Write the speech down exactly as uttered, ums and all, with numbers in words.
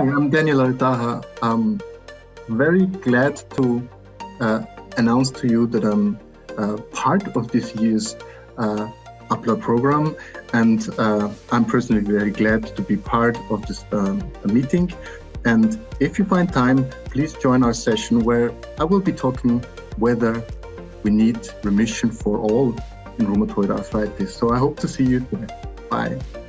I'm Daniel Aletaha. I'm very glad to uh, announce to you that I'm uh, part of this year's uh, APLAR program, and uh, I'm personally very glad to be part of this um, meeting. And if you find time, please join our session where I will be talking whether we need remission for all in rheumatoid arthritis. So I hope to see you there. Bye.